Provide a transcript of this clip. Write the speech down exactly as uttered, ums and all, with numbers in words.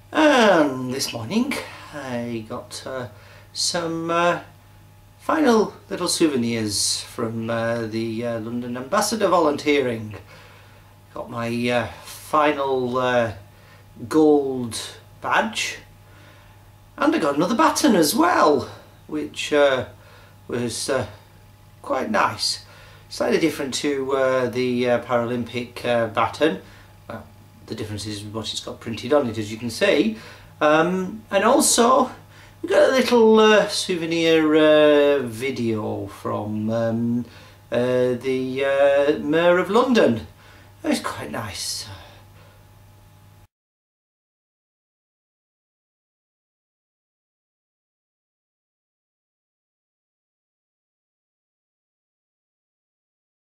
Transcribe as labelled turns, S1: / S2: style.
S1: And this morning I got uh, some uh, final little souvenirs from uh, the uh, London Ambassador volunteering. Got my uh, final uh, gold badge, and I got another baton as well, which uh, was uh, quite nice. Slightly different to uh, the uh, Paralympic uh, baton. Well, the difference is what it's got printed on it, as you can see. Um, and also we got a little uh, souvenir uh, video from um, uh, the uh, Mayor of London. It's quite nice.